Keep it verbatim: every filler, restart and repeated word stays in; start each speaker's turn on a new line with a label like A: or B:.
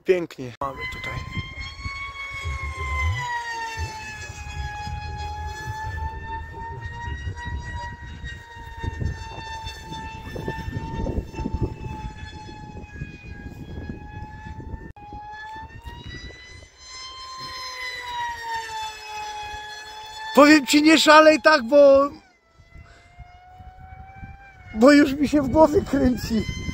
A: pięknie. Mamy tutaj. Powiem ci, nie szalej tak, bo... Bo już mi się w głowie kręci.